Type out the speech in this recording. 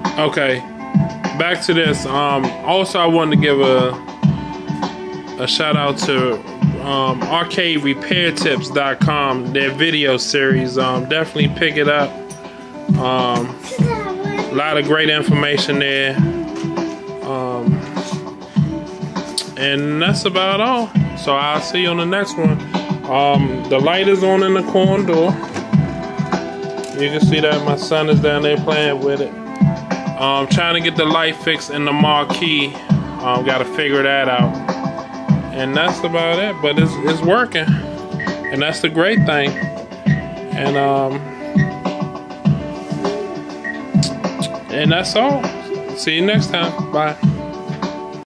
Okay, back to this. Also, I wanted to give a shout out to arcaderepairtips.com, their video series. Definitely pick it up. A lot of great information there. And that's about all. So I'll see you on the next one. The light is on in the corner door. You can see that my son is down there playing with it. Trying to get the light fixed in the marquee. Got to figure that out. And that's about it. But it's working. And that's the great thing. And that's all. See you next time. Bye.